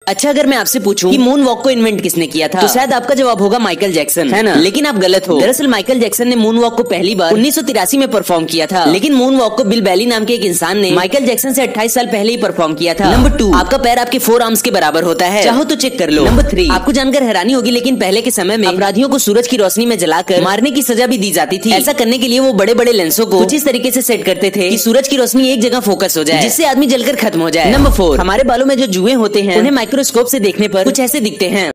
अच्छा, अगर मैं आपसे पूछूं कि मून वॉक को इन्वेंट किसने किया था, तो शायद आपका जवाब होगा माइकल जैक्सन, है ना? लेकिन आप गलत हो। दरअसल माइकल जैक्सन ने मून वॉक को पहली बार 1983 में परफॉर्म किया था, लेकिन मून वॉक को बिल बैली नाम के एक इंसान ने माइकल जैक्सन से 28 साल पहले ही परफॉर्म किया था। नंबर 2, आपका पैर आपके 4 आर्म्स के बराबर होता है, चाहो तो चेक कर लो। नंबर 3, आपको जानकर हैरानी होगी, लेकिन पहले के समय में अपराधियों को सूरज की रोशनी में जलाकर मारने की सजा भी दी जाती थी। ऐसा करने के लिए वो बड़े बड़े लेंसों को कुछ इस तरीके से सेट करते थे कि सूरज की रोशनी एक जगह फोकस हो जाए, जिससे आदमी जलकर खत्म हो जाए। नंबर 4, हमारे बालों में जो जुएं होते हैं उन्हें माइक्रोस्कोप से देखने पर कुछ ऐसे दिखते हैं।